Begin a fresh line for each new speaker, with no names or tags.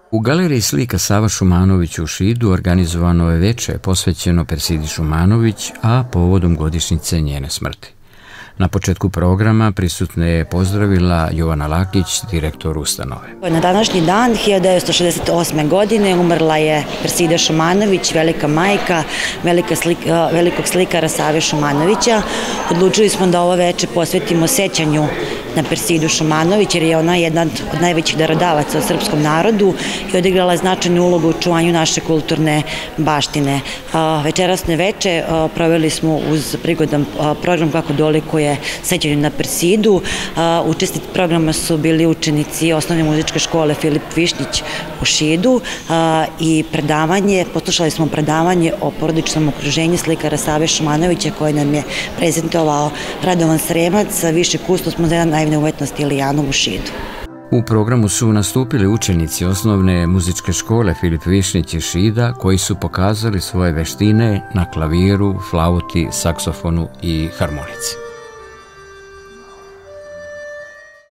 U galeriji slika Sava Šumanović u Šidu organizovano je veče posvećeno Persidi Šumanović, a povodom godišnjice njene smrti. Na početku programa prisutne je pozdravila Jovana Lakić, direktor ustanove.
Na današnji dan, 1968. godine, umrla je Persida Šumanović, velika majka velikog slikara Save Šumanovića. Odlučili smo da ovo veče posvetimo sećanju na Persidu Šumanović, jer je ona jedna od najvećih darodavaca u srpskom narodu i odigrala je značajnu ulogu u čuvanju naše kulturne baštine. Večerasne veče proveli smo uz prigodan program kako dolikuje sećanju na Persidu. Učesnici programa su bili učenici osnovne muzičke škole Filip Višnjić u Šidu i poslušali smo predavanje o porodičnom okruženju slikara Save Šumanovića koje nam je prezentovao Radovan Sremac, viši kustos Muzeja naivne umetnosti Ilijanov u Šidu.
U programu su nastupili učenici osnovne muzičke škole Filip Višnjić iz Šida koji su pokazali svoje veštine na klaviru, flauti, saksofonu i harmonici.